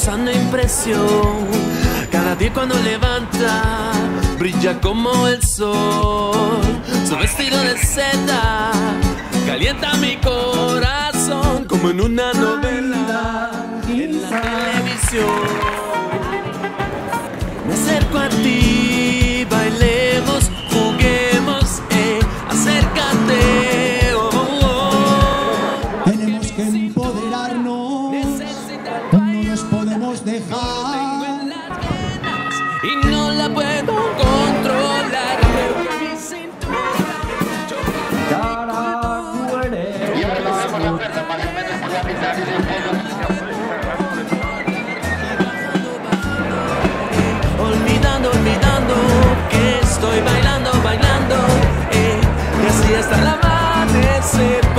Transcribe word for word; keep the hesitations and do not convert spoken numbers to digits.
causando impresión. Cada día cuando levanta, brilla como el sol. Su vestido de seda calienta mi corazón, como en una novela en la televisión. Me acerco a ti, bailemos, juguemos, eh, acércate. Oh, oh, oh. Tenemos que empoderarnos, no nos podemos dejar. Y no la puedo controlar. Mi cintura. Y ahora nos vemos la oferta para que metas por la mitad y después Olvidando, olvidando que estoy bailando, bailando, eh, y así hasta el amanecer.